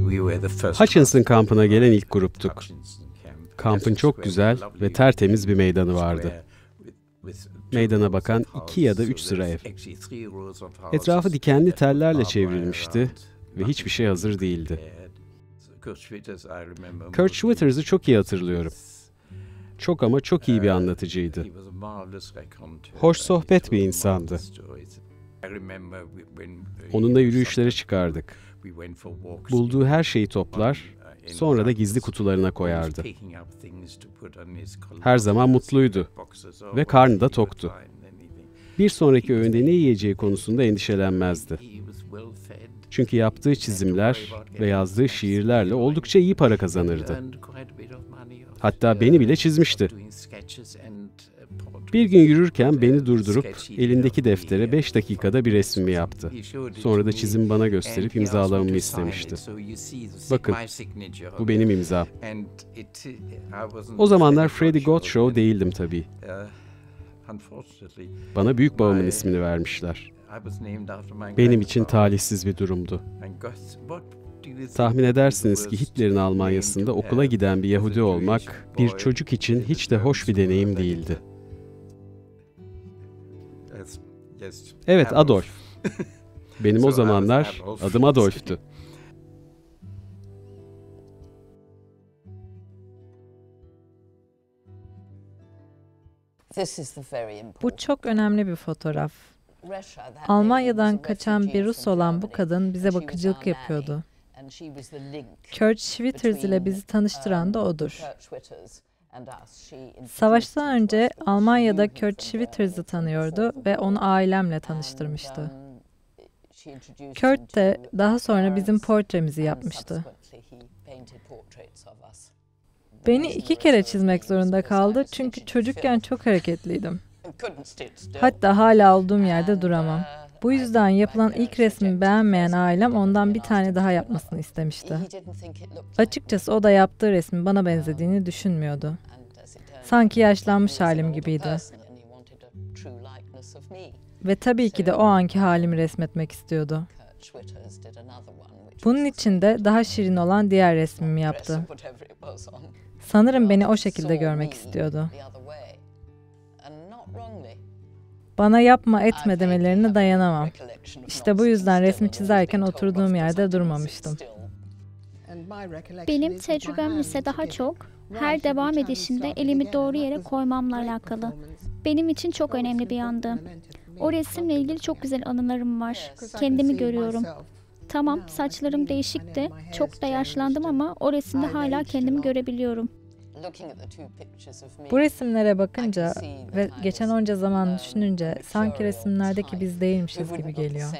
Hutchinson kampına gelen ilk gruptuk. Kampın çok güzel ve tertemiz bir meydanı vardı. Meydana bakan 2 ya da 3 sıra ev. Etrafı dikenli tellerle çevrilmişti ve hiçbir şey hazır değildi. Kurt Schwitters'ı çok iyi hatırlıyorum. Çok ama çok iyi bir anlatıcıydı. Hoş sohbet bir insandı. Onunla yürüyüşlere çıkardık. Bulduğu her şeyi toplar, sonra da gizli kutularına koyardı. Her zaman mutluydu ve karnı da toktu. Bir sonraki öğünde ne yiyeceği konusunda endişelenmezdi. Çünkü yaptığı çizimler ve yazdığı şiirlerle oldukça iyi para kazanırdı. Hatta beni bile çizmişti. Bir gün yürürken beni durdurup elindeki deftere 5 dakikada bir resmimi yaptı. Sonra da çizimi bana gösterip imzalamamı istemişti. Bakın, bu benim imzam. O zamanlar Freddie Gottschall değildim tabii. Bana büyük babamın ismini vermişler. Benim için talihsiz bir durumdu. Tahmin edersiniz ki Hitler'in Almanya'sında okula giden bir Yahudi olmak bir çocuk için hiç de hoş bir deneyim değildi. Evet, Adolf. Benim o zamanlar adım Adolf'tu. Bu çok önemli bir fotoğraf. Almanya'dan kaçan bir Rus olan bu kadın bize bakıcılık yapıyordu. Kurt Schwitters ile bizi tanıştıran da odur. Savaştan önce Almanya'da Kurt Schwitters'ı tanıyordu ve onu ailemle tanıştırmıştı. Kurt de daha sonra bizim portremizi yapmıştı. Beni 2 kere çizmek zorunda kaldı çünkü çocukken çok hareketliydim. Hatta hala olduğum yerde duramam. Bu yüzden yapılan ilk resmi beğenmeyen ailem ondan bir tane daha yapmasını istemişti. Açıkçası o da yaptığı resmin bana benzediğini düşünmüyordu. Sanki yaşlanmış halim gibiydi. Ve tabii ki de o anki halimi resmetmek istiyordu. Bunun için de daha şirin olan diğer resmimi yaptı. Sanırım beni o şekilde görmek istiyordu. Bana yapma etme demelerine dayanamam. İşte bu yüzden resmi çizerken oturduğum yerde durmamıştım. Benim tecrübem ise daha çok her devam edişimde elimi doğru yere koymamla alakalı. Benim için çok önemli bir andı. O resimle ilgili çok güzel anılarım var. Kendimi görüyorum. Tamam, saçlarım değişikti, çok da yaşlandım ama o resimde hala kendimi görebiliyorum. Bu resimlere bakınca ve geçen onca zaman düşününce sanki resimlerdeki biz değilmişiz gibi geliyor.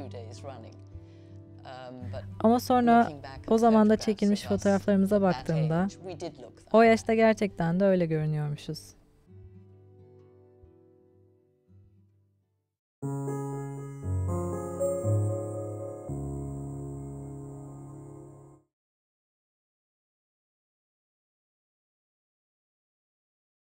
Ama sonra o zamanda çekilmiş fotoğraflarımıza baktığımda o yaşta gerçekten de öyle görünüyormuşuz.